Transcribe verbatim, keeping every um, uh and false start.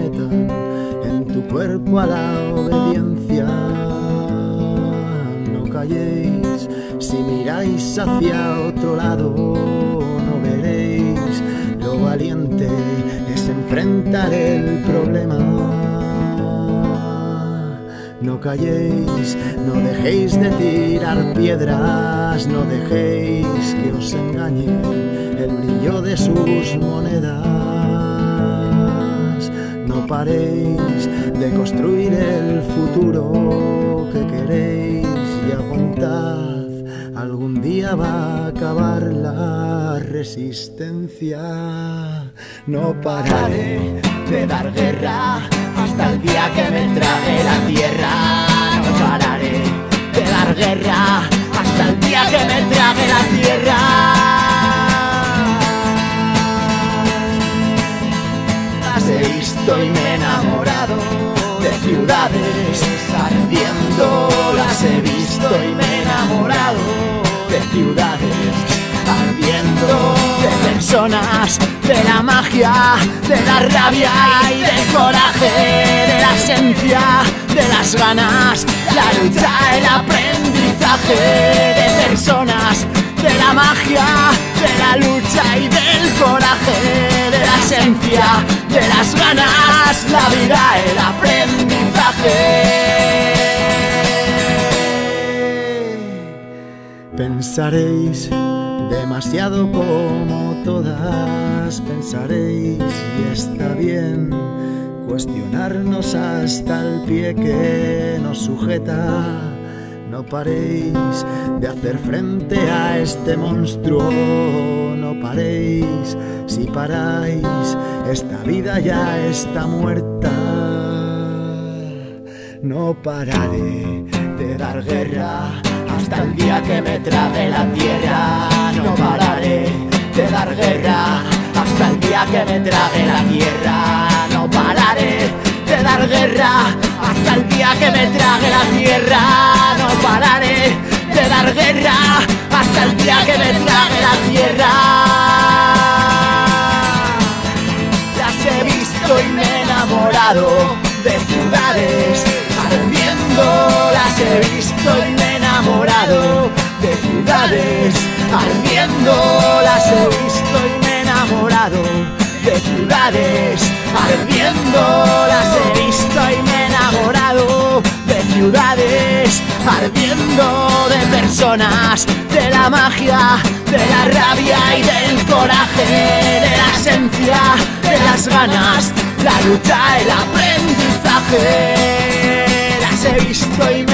retan en tu cuerpo a la obediencia. No calléis, si miráis hacia otro lado no veréis lo valiente es enfrentar el problema. No calléis, no dejéis de tirar piedras, no dejéis que os engañe el brillo de sus monedas. No paréis de construir el futuro que queréis y aguantad, algún día va a acabar la resistencia. No pararé de dar guerra hasta el día que me trague la tierra. No pararé de dar guerra hasta el día que me trague la tierra. Las he visto y me he enamorado de ciudades ardiendo. Las he visto y me he enamorado de ciudades ardiendo, de personas, de la magia, de la rabia y del coraje, de la esencia, de las ganas, la lucha, el aprendizaje, de personas, de la magia, de la lucha y del coraje, de la esencia, de las ganas, la vida, el aprendizaje. Pensaréis demasiado como todas, pensaréis y está bien cuestionarnos hasta el pie que nos sujeta. No paréis de hacer frente a este monstruo, no paréis, si paráis esta vida ya está muerta. No pararé de dar guerra hasta el día que me trague la tierra. No pararé de dar guerra hasta el día que me trague la tierra. No pararé de dar guerra hasta el día que me trague la tierra. No pararé de dar guerra hasta el día que me trague la tierra. Las he visto y me he enamorado de ciudades ardiendo. Las he visto y me he enamorado de ciudades ardiendo. Las he visto y me he enamorado de ciudades ardiendo. Las he visto y me he enamorado de ciudades ardiendo, de personas, de la magia, de la rabia y del coraje, de la esencia, de las ganas, la lucha, el aprendizaje. Las he visto y me